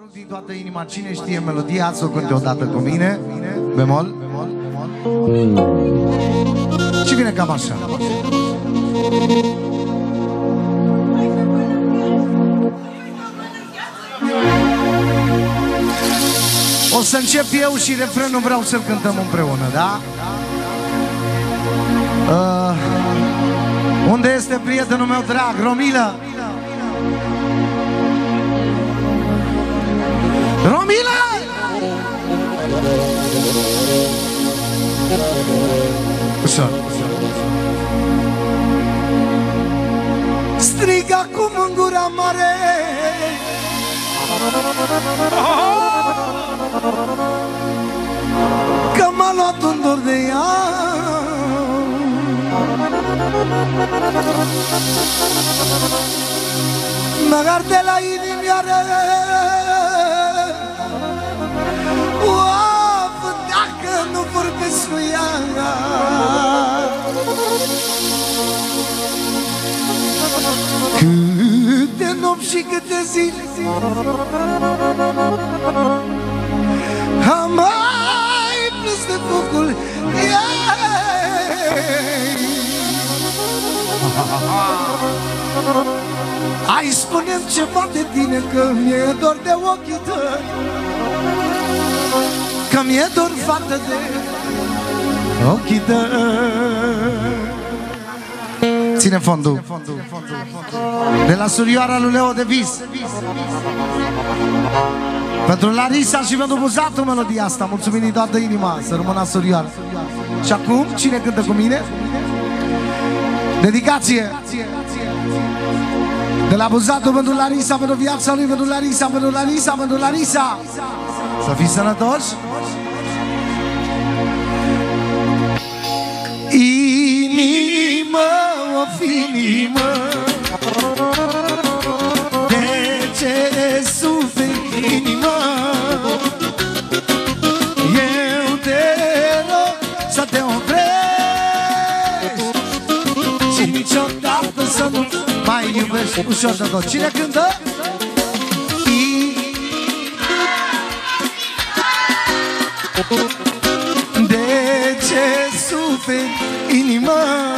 Din toată inima, cine știe melodia, ați-o cânte odată cu mine. Bemol. Și vine cam așa. O să încep eu și refrenul vreau să-l cântăm împreună, da? Unde este prietenul meu drag, Romilă? Romilă! Ușor. Strig acum în gura mare, că m-a luat un dor de ea. Măcar de la inimioară, dacă nu vorbesc cu ea. Câte nopți și câte zile am mai plâns de focul ei. Hai, spune-mi ceva de tine, că mi-e dor de ochii tăi, că mi-e dor, fată, de ochii tăi. Ține fondul. De la surioara lui Leo de Vis. Pentru Larisa și pentru Buzatul melodia asta. Mulțumim din toată inima. Să rămână surioară. Și acum, cine cântă cu mine? Dedicație de la Buzatul pentru Larisa, pentru viața lui, pentru Larisa, pentru Larisa, pentru Larisa. Să fii sănătoși. Inimă, of inimă, de ce suferi, inimă? Eu te rog să te oprești și niciodată să nu mai iubești. Ușor de tot. Cine cântă? De ce suferi, inimă?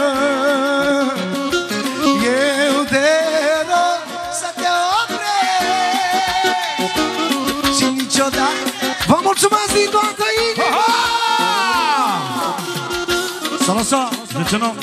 Eu te rog să te oprești și niciodată. Vă mulțumesc din toată inima! Salut! De ce nu?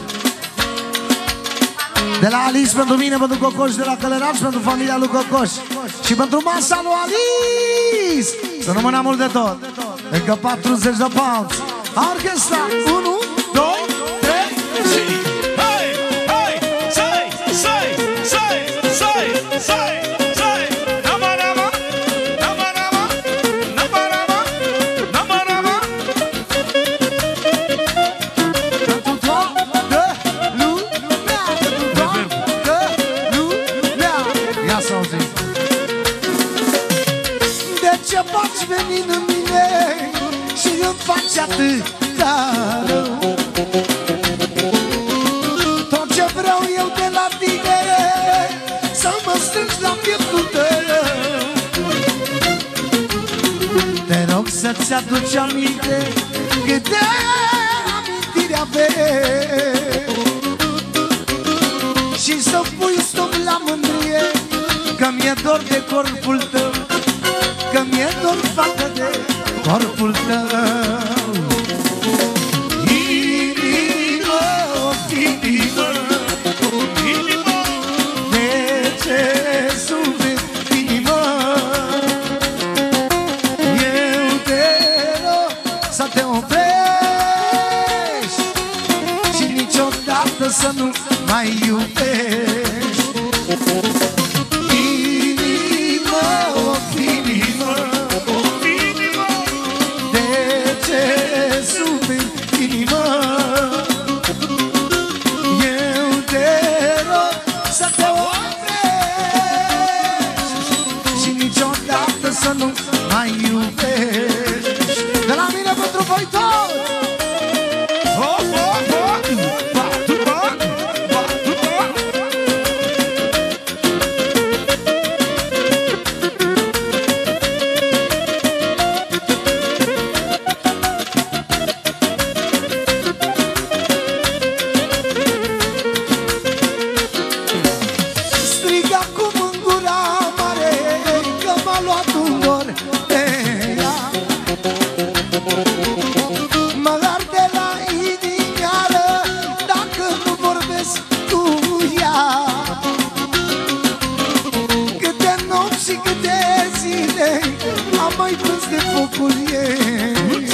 De la Alice pentru mine, pentru Cocoș, de la Călăraș pentru familia lui Cocoș și pentru masa lui Alice. Să nu mâna mult de tot. Încă 40 de pounds. Orchestra, 1, 2, 3 și... Hai, hai, sai, sai, sai, sai, sai, sai. Nama, nama, nama, nama, nama, nama, nama, nama. Pentru toată lumea, pentru toată lumea. Ia să auzim. De ce poți veni în mine și îmi faci atâta rău? Tot ce vreau eu de la tine, să mă strângi la pieptul tău. Te rog să-ți aduci aminte câte amintiri avem și să pui stop la mândrie, că mi-e dor de corpul tău, că mi-e dor, fată, de corpul tău. Inimă, inimă, inimă, de ce suferi, inimă? Eu te rog să te oprești și niciodată să nu mai iubești. Inimă, inimă, de ce suferi, inimă? Eu te rog să te oprești și niciodată să nu mai iubești. De la mine pentru voi toți! N-am mai plâns de focul ei.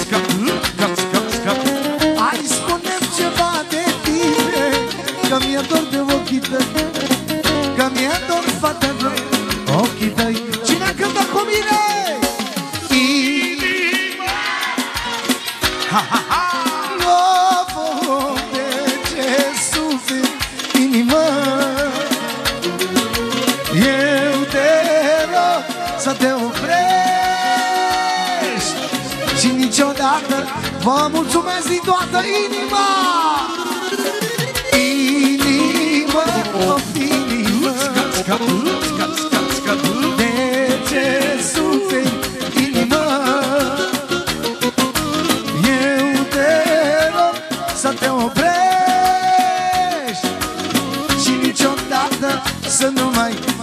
Hai, spune-mi ceva de tine, că mi-e dor de ochii tăi, că mi-e dor, fată, de ochii tăi. Cine cântă cu mine? Inima. Ha, ha, ha. De ce suferi, inimă? Eu te rog să te oprești și niciodată vă mulțumesc din toată inima. Inimă, of inimă, de ce suferi, inimă? Eu te rog să te oprești și niciodată să nu mai